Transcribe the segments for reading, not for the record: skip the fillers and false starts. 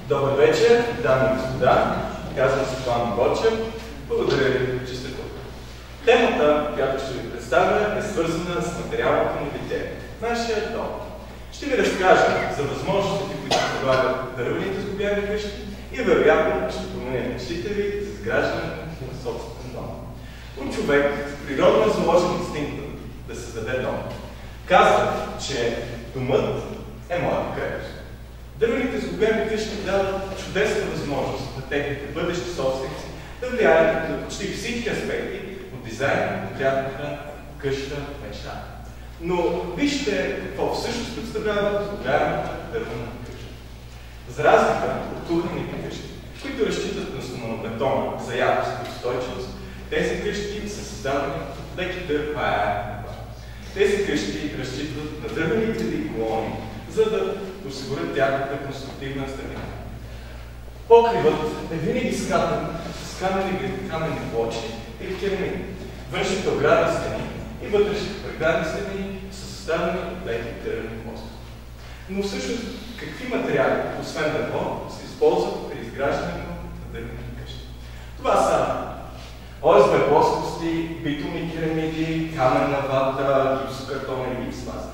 Добър вечер, дами и господа. Казвам се Пламен Бочев. Благодаря ви, че сте тук. Темата, която ще ви представя, е свързана с материалното ни битие, нашия дом. Ще ви разкажа за възможностите, които предлагат дървените сглобяеми къщи и вероятно ще променя мечтите ви за изграждането на собствен дом. Но човек с природно заложен инстинкт да създаде дом казва, че домът е моята крепост. Дървените сглобяеми къщи дават чудесна възможност на техните бъдещи собственици да влияят на почти всички аспекти от дизайна на тяхната къща мечта. Но вижте какво всъщност представлява сглобяемата дървена къща. За разлика от тухлените къщи, които разчитат на стоманобетона за якост и устойчивост, тези къщи са създадени от леки дърва. Тези къщи разчитат на дървените и колони, за да осигурят тяхната конструктивна стабилност. Покривът е винаги скатан с каменни плочи или керамид. Външните оградни стени и вътрешните преградни стени са съставени от леки дървени плоски. Но всъщност какви материали, освен дърво, се използват при изграждането на дървени къщи? Това са ОСБ плоскости, битумни керамиди, каменна вата, гипсокартон и гипсваза.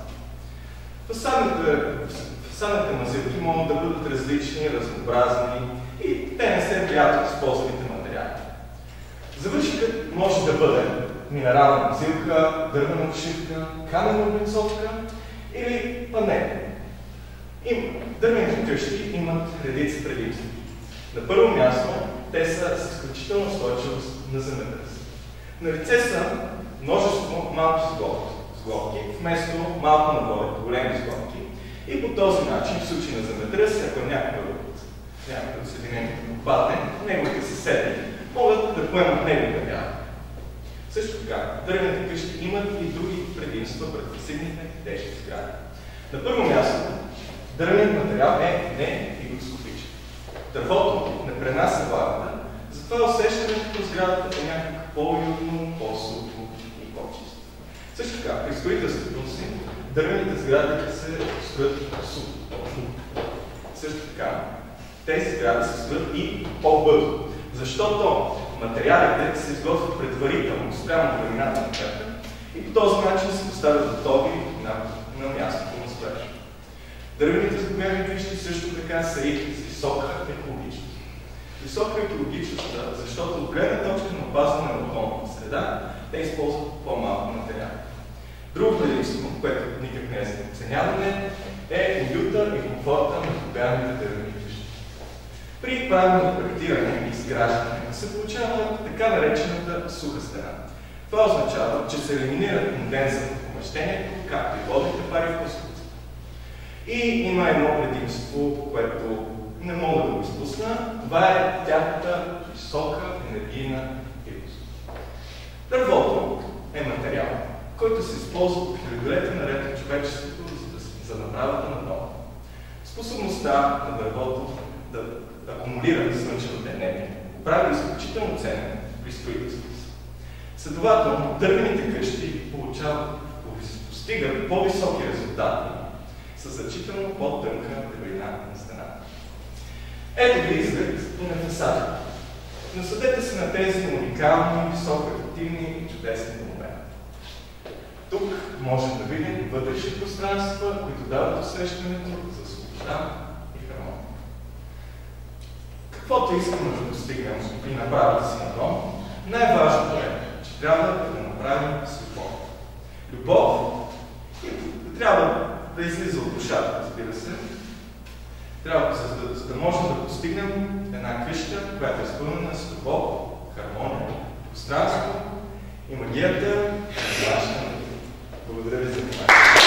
Фасадните мазилки могат да бъдат различни, разнообразни и те не се влияят от използваните материали. Завършикът може да бъде минерална мазилка, дървена обшивка, каменна облицовка или панели. Дървените къщи имат редица предимства. На първо място, те са с изключителна устойчивост на земетръс. Налице са множество малки сглобки, вместо малко нагоре, големи сглобки. И по този начин, в случай на земетръс, ако някой от съединението попадне, неговите съседи могат да поемат неговия вяра. Също така, дървените къщи имат и други предимства пред фасивните тежки сгради. На първо място, дървеният материал е не хигроскопичен. Дървото не пренася влагата, затова усещането в сградата е някак по-уютно, по-сухо и по-чисто. Също така, при строителството си, дървените сгради се строят по-сухо. Също така, тези сгради се строят и по-бързо, защото материалите се изготвят предварително спрямо времената на проекта и по този начин се поставят готови на мястото на строеж. Дървените сглобяеми къщи също така са и с висока екологичност. Висока екологичност, защото от гледна точка на опазване на околната среда, те използват по-малко материали. Друго предимство, което никак не е за оценяване, е уюта и комфорта на сглобяемите дървени къщи. При правилното проектиране и изграждане се получава така наречената суха стена. Това означава, че се елиминира конденсът в помещението, както и водните пари в конструкцията. И има едно предимство, което не мога да го изпусна. Това е тяхната висока енергийна ефективност. Дървото е материал, който се използва от хилядолетия наред от човечеството за направата на дома. Способността на дървото да акумулира слънчевата енергия прави изключително ценен при строителството си. Следователно, дървените къщи постигат по-високи резултати със значително по-тънка дебелина на стената. Ето ви изглед на фасадите. Насъдете се на тези уникални, високоефективни и чудесни домове. Тук можем да видим вътрешни пространства, които дават усещането за свобода и хармония. Каквото искаме да постигнем при направата си на дом, най-важното е, че трябва да направим с любов. Любов трябва да излиза от душата, разбира се. Трябва, за да можем да постигнем една къща, която е изпълнена с любов, хармония, пространство и магията на нашата. Благодаря ви за вниманието.